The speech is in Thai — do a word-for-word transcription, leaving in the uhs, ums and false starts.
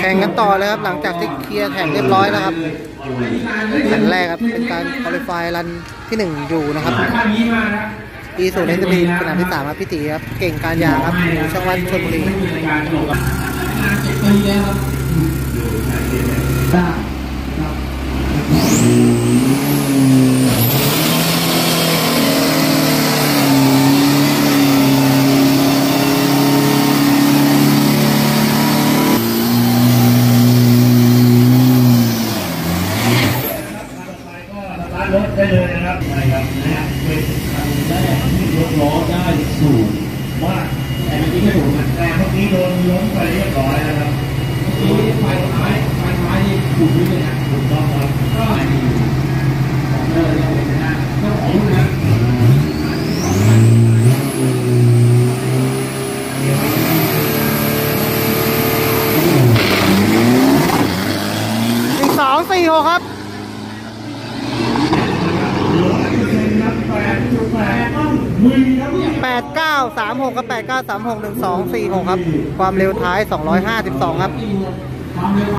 แข่งกันต่อเลยครับหลังจากที่เคลียร์แข่งเรียบร้อยแล้วครับแข่งแรกครับเป็นการควอลิฟายรันที่หนึ่งอยู่นะครับอีสูนย์เอสบีสนามที่สามครับพี่ตีครับเก่งการยางครับอยู่ช่างวัดชลบุรีรถได้เลยนะครับใช่ครับนะเป็นคันแรกที่ยกล้อได้สูงมากแต่เมื่อกี้ไม่ถูกนะแต่เมื่อกี้โดนล้มไปเรียบร้อยนะครับเมื่อกี้ไฟท้ายไฟท้ายนี่ถูกด้วยนะถูกต้องครับก็ของเออเราเป็นนะเจ้าของนะอีกสองสี่หกครับแปดเก้าสามหกกับแปดเก้าสามหกหนึ่งสองสี่หกครับความเร็วท้ายสองร้อยห้าสิบสองครับ